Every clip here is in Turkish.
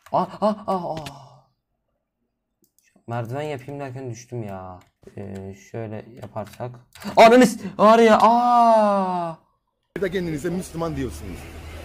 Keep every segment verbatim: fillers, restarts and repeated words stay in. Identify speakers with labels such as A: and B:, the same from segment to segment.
A: Ah ah ah ah. Merdiven yapayım derken düştüm ya. Ee, şöyle yaparsak. Ananız var ya. Aa.
B: Bir de kendinize Müslüman diyorsunuz.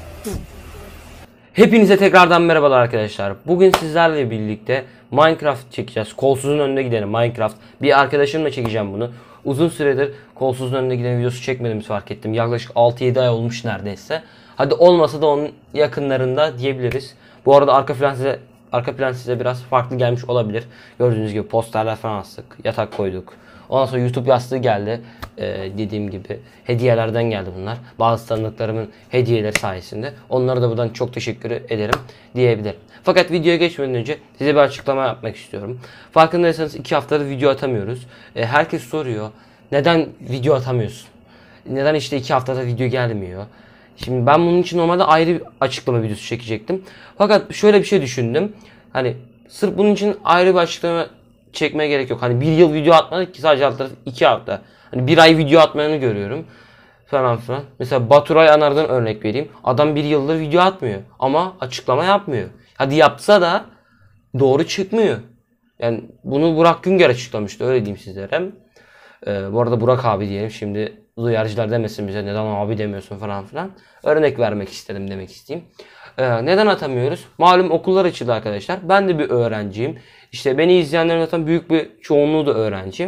A: Hepinize tekrardan merhabalar arkadaşlar. Bugün sizlerle birlikte Minecraft çekeceğiz. Kolsuzun önünde gidelim Minecraft. Bir arkadaşımla çekeceğim bunu. Uzun süredir kolsuzun önünde giden videosu çekmediğimizi fark ettim. Yaklaşık altı yedi ay olmuş neredeyse. Hadi olmasa da onun yakınlarında diyebiliriz. Bu arada arka plan size arka plan size biraz farklı gelmiş olabilir. Gördüğünüz gibi posterler falan astık. Yatak koyduk. Ondan sonra YouTube yastığı geldi. Ee, dediğim gibi hediyelerden geldi bunlar. Bazı tanıdıklarımın hediyeleri sayesinde. Onlara da buradan çok teşekkür ederim diyebilirim. Fakat videoya geçmeden önce size bir açıklama yapmak istiyorum. Farkındaysanız iki haftadır video atamıyoruz. Ee, herkes soruyor. Neden video atamıyorsun? Neden işte iki haftada video gelmiyor? Şimdi ben bunun için normalde ayrı bir açıklama videosu çekecektim. Fakat şöyle bir şey düşündüm. Hani sırf bunun için ayrı bir açıklama çekmeye gerek yok. Hani bir yıl video atmadık ki, sadece alt tarafı iki hafta. Hani bir ay video atmayanı görüyorum. Falan filan. Mesela Baturay Anar'dan örnek vereyim. Adam bir yıldır video atmıyor. Ama açıklama yapmıyor. Hadi yapsa da doğru çıkmıyor. Yani bunu Burak Güngör açıklamıştı. Öyle diyeyim sizlere. Ee, bu arada Burak abi diyelim. Şimdi duyarcılar demesin bize neden abi demiyorsun falan filan. Örnek vermek istedim demek isteyeyim. Ee, neden atamıyoruz? Malum okullar açıldı arkadaşlar. Ben de bir öğrenciyim. İşte beni izleyenlerin zaten büyük bir çoğunluğu da öğrenci.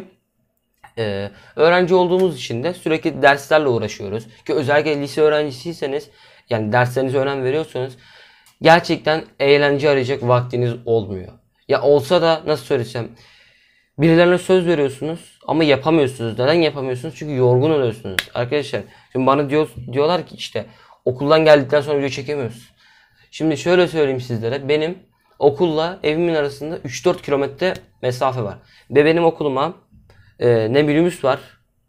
A: Ee, öğrenci olduğumuz için de sürekli derslerle uğraşıyoruz. Ki özellikle lise öğrencisiyseniz, yani derslerinize önem veriyorsanız gerçekten eğlence arayacak vaktiniz olmuyor. Ya olsa da nasıl söylesem, birilerine söz veriyorsunuz ama yapamıyorsunuz. Neden yapamıyorsunuz? Çünkü yorgun oluyorsunuz. Arkadaşlar şimdi bana diyor, diyorlar ki işte okuldan geldikten sonra video çekemiyoruz. Şimdi şöyle söyleyeyim sizlere. Benim okulla evimin arasında üç dört kilometre mesafe var. Ve benim okuluma e, ne minibüs var,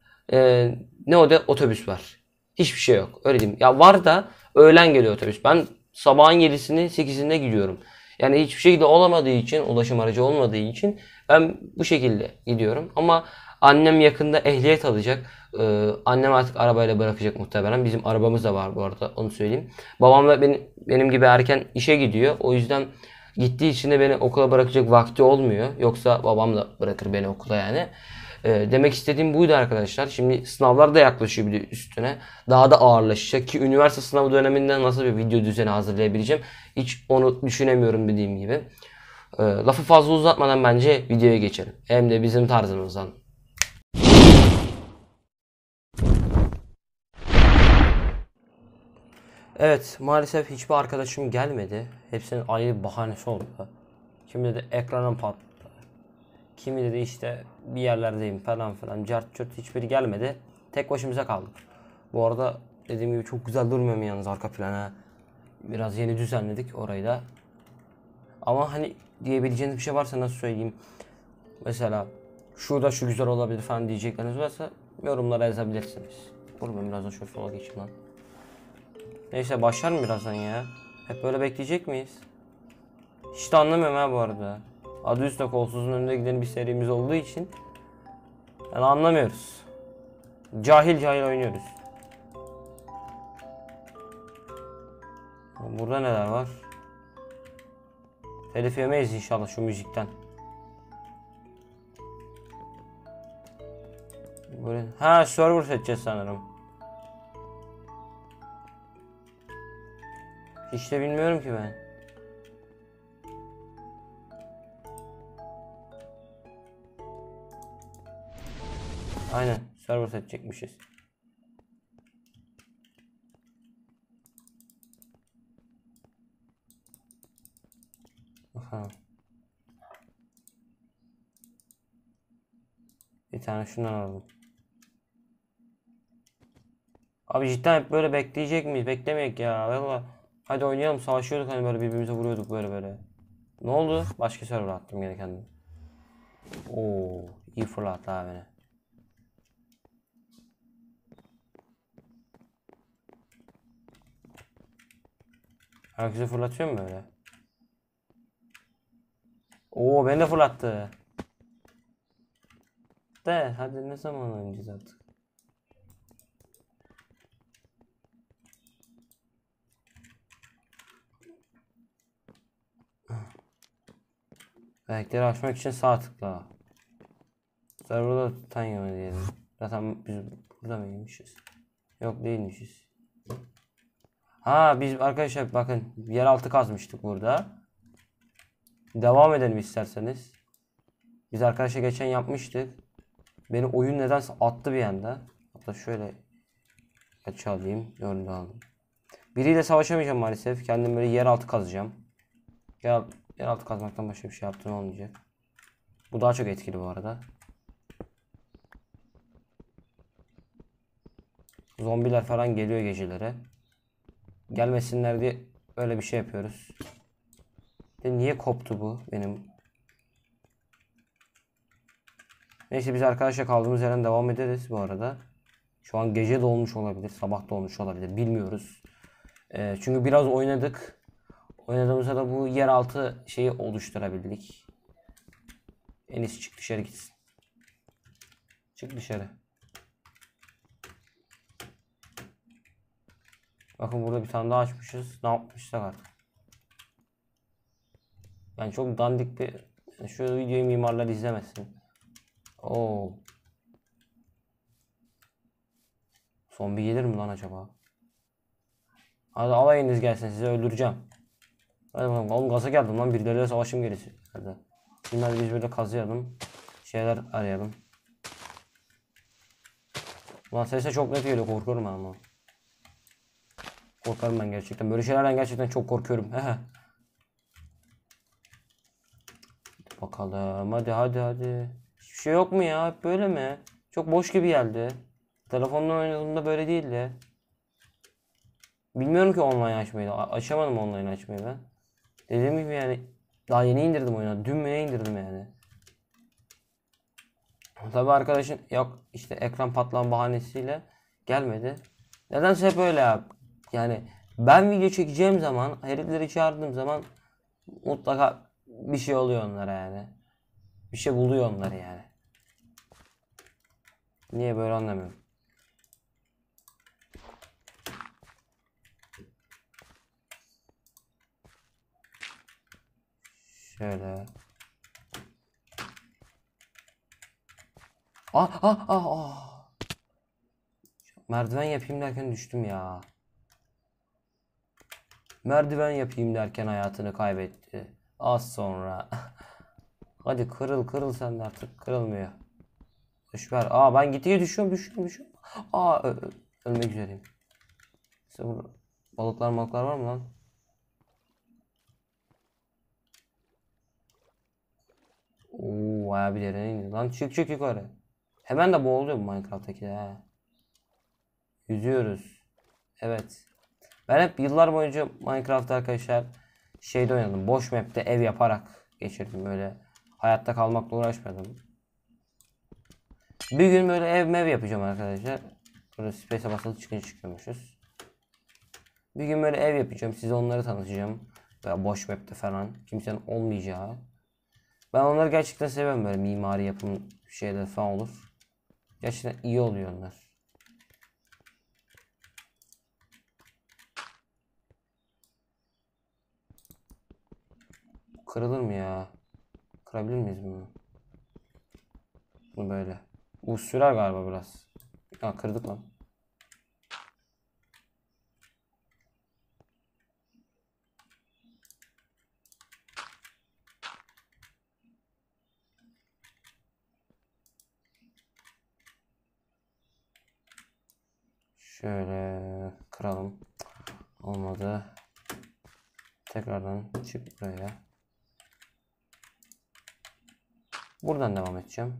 A: e, ne o da otobüs var. Hiçbir şey yok. Öyle diyeyim. Ya var da öğlen geliyor otobüs. Ben sabahın yedisini sekizinde gidiyorum. Yani hiçbir şekilde olamadığı için, ulaşım aracı olmadığı için ben bu şekilde gidiyorum. Ama annem yakında ehliyet alacak. Ee, annem artık arabayla bırakacak muhtemelen. Bizim arabamız da var bu arada, onu söyleyeyim. Babam da benim, benim gibi erken işe gidiyor. O yüzden gittiği için de beni okula bırakacak vakti olmuyor. Yoksa babam da bırakır beni okula yani. Ee, demek istediğim buydu arkadaşlar. Şimdi sınavlar da yaklaşıyor bir de üstüne. Daha da ağırlaşacak ki üniversite sınavı döneminde nasıl bir video düzeni hazırlayabileceğim hiç onu düşünemiyorum dediğim gibi. Ee, lafı fazla uzatmadan bence videoya geçelim. Hem de bizim tarzımızdan. Evet, maalesef hiçbir arkadaşım gelmedi. Hepsinin ayrı bir bahanesi oldu. Kimi de ekranım patladı. Kimi dedi işte bir yerlerdeyim falan filan. Cart curt, hiçbiri gelmedi. Tek başımıza kaldık. Bu arada dediğim gibi çok güzel durmuyor mu yalnız arka plana? Biraz yeni düzenledik orayı da. Ama hani diyebileceğiniz bir şey varsa nasıl söyleyeyim? Mesela şurada şu güzel olabilir falan diyecekleriniz varsa yorumlara yazabilirsiniz. Dur ben birazdan şöyle sola geçeyim lan. Neyse başlar mı birazdan ya? Hep böyle bekleyecek miyiz? Hiç de anlamıyorum ha bu arada. Adı üstüne kolsuzun önünde giden bir serimiz olduğu için yani anlamıyoruz. Cahil cahil oynuyoruz. Burada neler var? Telif yemeyiz inşallah şu müzikten. Böyle... Ha, server seçeceğiz sanırım. Hiç de bilmiyorum ki ben. Aynen, server seçecekmişiz. Aha. Bir tane şundan alalım. Abi cidden hep böyle bekleyecek miyiz? Beklemeyek ya. Vallahi. Hadi oynayalım, savaşıyorduk hani, böyle birbirimize vuruyorduk böyle böyle. Ne oldu? Başka server attım gene kendimi. Oo, iyi fırlattı abi beni. Herkese fırlatıyor mu böyle? Oo, beni de fırlattı. De hadi ne zaman oynayacağız artık? Belki açmak için sağ tıkla. Serverda titanyum diyelim. Zaten biz burada mıymışız? Yok değilmişiz. Ha biz arkadaşlar bakın yeraltı kazmıştık burada. Devam edelim isterseniz. Biz arkadaşlar geçen yapmıştık. Beni oyun nedense attı bir anda. Hatta şöyle kaç alayım. Yönünü aldım. Biriyle savaşamayacağım maalesef. Kendim böyle yeraltı kazacağım. Yer, yeraltı kazmaktan başka bir şey yaptığım olmayacak. Bu daha çok etkili bu arada. Zombiler falan geliyor gecelere. Gelmesinler diye öyle bir şey yapıyoruz. De niye koptu bu benim? Neyse biz arkadaşlar kaldığımız yerden devam ederiz bu arada. Şu an gece de olmuş olabilir, sabah da olmuş olabilir, bilmiyoruz. Ee, çünkü biraz oynadık. Oynadığımızda da bu yeraltı şeyi oluşturabildik. En iyisi çık dışarı gitsin. Çık dışarı. Bakın burada bir tane daha açmışız. Ne yapmışsak artık. Yani çok dandik bir... Yani şu videoyu mimarlar izlemesin. Oo. Zombi gelir mi lan acaba? Hadi alayınız gelsin, sizi öldüreceğim. Hadi bakalım. Oğlum gaza geldim lan, birileriyle savaşım gerisi. Hadi. Şimdi hadi biz böyle kazıyalım. Şeyler arayalım. Ulan sesle çok net geliyor, korkuyorum ben ama. Korkarım ben gerçekten. Böyle şeylerden gerçekten çok korkuyorum. Bakalım hadi hadi hadi. Hiçbir şey yok mu ya? Hep böyle mi? Çok boş gibi geldi. Telefonla oynadığımda böyle değildi. Bilmiyorum ki online açmayı. A- Açamadım online açmayı ben. Dediğim gibi yani daha yeni indirdim oyunu. Dün mü ne indirdim yani. Tabi arkadaşın yok işte ekran patlama bahanesiyle gelmedi. Nedense hep öyle ya. Yani ben video çekeceğim zaman, herifleri çağırdığım zaman mutlaka bir şey oluyor onlara yani. Bir şey buluyor onları yani. Niye böyle anlamıyorum. Şöyle. Ah ah ah ah. Merdiven yapayım derken düştüm ya. Merdiven yapayım derken hayatını kaybetti. Az sonra. Hadi kırıl kırıl sen de artık. Kırılmıyor. Düşver. Aa ben gittiği düşüyorum düşüyorum düşüyorum. Aa ö- ö- ölmek üzereyim. İşte bu balıklar balıklar var mı lan? Oo bayağı bir derine indi. Lan çık çık yukarı. Hemen de boğuluyor bu Minecraft'taki de ha. Yüzüyoruz. Evet. Ben hep yıllar boyunca Minecraft arkadaşlar şeyde oynadım. Boş map'te ev yaparak geçirdim böyle. Hayatta kalmakla uğraşmadım. Bir gün böyle ev mev yapacağım arkadaşlar. Burada space'e basılı çıkınca çıkıyormuşuz. Bir gün böyle ev yapacağım. Size onları tanıtacağım. Veya boş map'te falan. Kimsenin olmayacağı. Ben onları gerçekten seviyorum böyle mimari yapım şeyler falan olur. Gerçekten iyi oluyor onlar. Kırılır mı ya? Kırabilir miyiz bunu? Bu böyle. Bu sürer galiba biraz. Ha kırdık lan. Şöyle kıralım. Olmadı. Tekrardan çık buraya. Buradan devam edeceğim.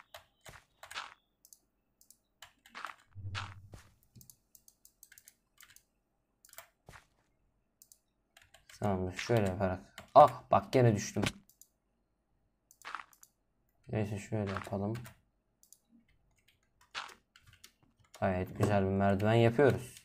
A: Tamamdır. Şöyle yaparak. Ah bak gene düştüm. Neyse şöyle yapalım. Evet güzel bir merdiven yapıyoruz.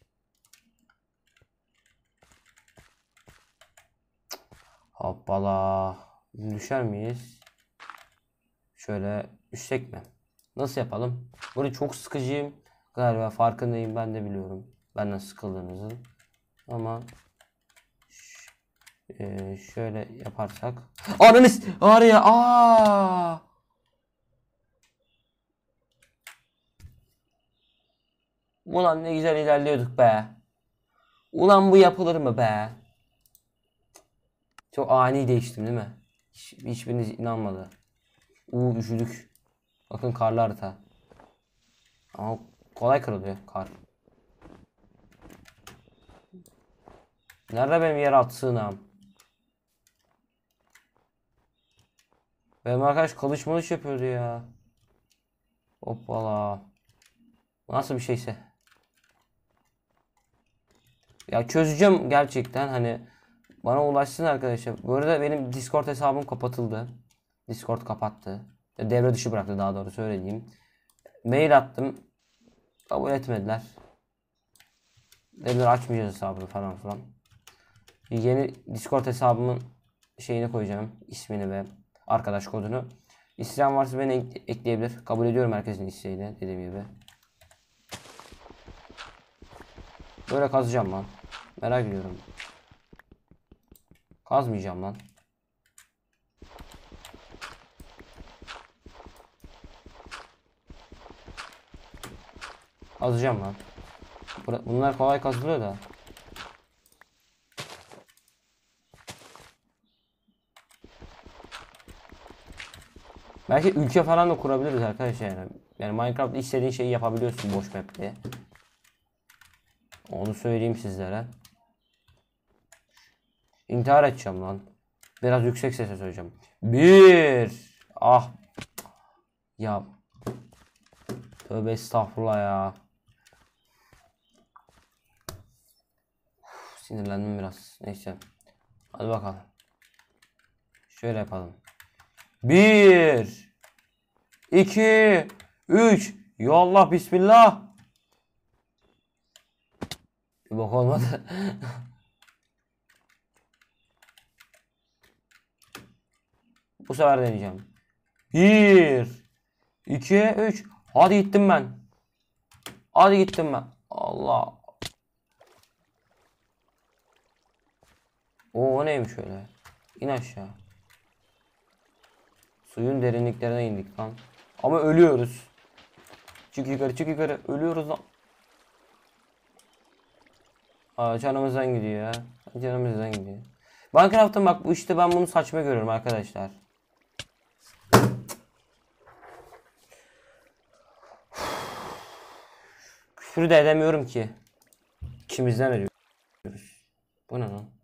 A: Hoppala. Düşer miyiz? Şöyle düşsek mi? Nasıl yapalım? Böyle çok sıkıcıyım. Galiba farkındayım, ben de biliyorum. Benden sıkıldığınızı. Ama Ee, şöyle yaparsak. Ananız var ya. Aa! Ulan ne güzel ilerliyorduk be. Ulan bu yapılır mı be? Çok ani değiştim değil mi? Hiç, hiçbiriniz inanmadı. Uuu üşüdük. Bakın karlı harita. Ama kolay kırılıyor kar. Nerede benim yeraltı sığınağım? Benim arkadaş kılıç mılıç yapıyordu ya. Hoppala. Nasıl bir şeyse. Ya çözeceğim gerçekten, hani bana ulaşsın arkadaşlar. Bu arada benim Discord hesabım kapatıldı. Discord kapattı. Devre dışı bıraktı, daha doğru söyleyeyim. Mail attım. Kabul etmediler. Dediler açmayacağız hesabını falan filan. Yeni Discord hesabımın şeyini koyacağım. İsmini ve arkadaş kodunu. İsteyen varsa beni ek ekleyebilir. Kabul ediyorum herkesin isteğini, dediğim gibi. Böyle kazacağım lan. Merak ediyorum. Kazmayacağım lan. Kazacağım lan. Bunlar kolay kazılıyor da. Belki ülke falan da kurabiliriz arkadaşlar yani. Yani Minecraft'ta istediğin şeyi yapabiliyorsun boş map'te. Onu söyleyeyim sizlere. İntihar edeceğim lan. Biraz yüksek sesle söyleyeceğim. Bir. Ah. Ya. Tövbe estağfurullah ya. Uf, sinirlendim biraz. Neyse. Hadi bakalım. Şöyle yapalım. Bir. iki. Üç. Ya Allah bismillah. Bir bak olmadı. Bu sefer deneyeceğim. Bir. iki. Üç. Hadi gittim ben. Hadi gittim ben. Allah. O, o neymiş öyle? İn aşağı. Suyun derinliklerine indik lan. Ama ölüyoruz. Çık yukarı, çık yukarı. Ölüyoruz lan. Aa, canımızdan gidiyor ya. Canımızdan gidiyor. Minecraft'ta bak bu işte, ben bunu saçma görüyorum arkadaşlar. Küfür de edemiyorum ki. İçimizden ediyoruz. Bu ne lan?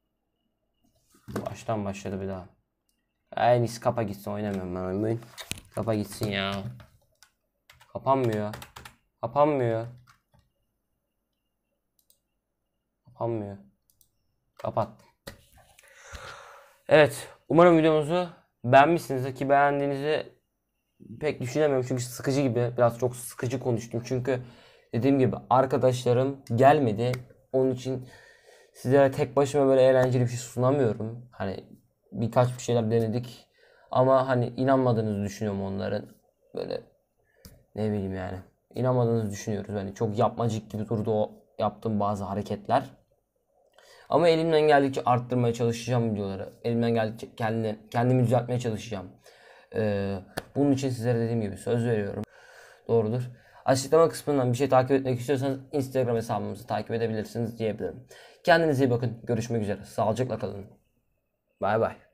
A: Baştan başladı bir daha. En iyisi kapa gitsin, oynamıyorum ben oyunu. Kapa gitsin ya. Kapanmıyor. Kapanmıyor. Kapanmıyor. Kapat. Evet. Umarım videomuzu beğenmişsinizdir, ki beğendiğinizi pek düşünemiyorum çünkü sıkıcı gibi. Biraz çok sıkıcı konuştum çünkü dediğim gibi arkadaşlarım gelmedi. Onun için sizlere tek başıma böyle eğlenceli bir şey sunamıyorum. Hani birkaç bir şeyler denedik ama hani inanmadığınızı düşünüyorum onların. Böyle ne bileyim yani. İnanmadığınızı düşünüyoruz. Hani çok yapmacık gibi durdu o yaptığım bazı hareketler. Ama elimden geldikçe arttırmaya çalışacağım videoları. Elimden geldikçe kendini, kendimi düzeltmeye çalışacağım. Ee, bunun için sizlere dediğim gibi söz veriyorum. Doğrudur. Açıklama kısmından bir şey takip etmek istiyorsanız Instagram hesabımızı takip edebilirsiniz diyebilirim. Kendinize iyi bakın. Görüşmek üzere. Sağlıcakla kalın. Bay bay.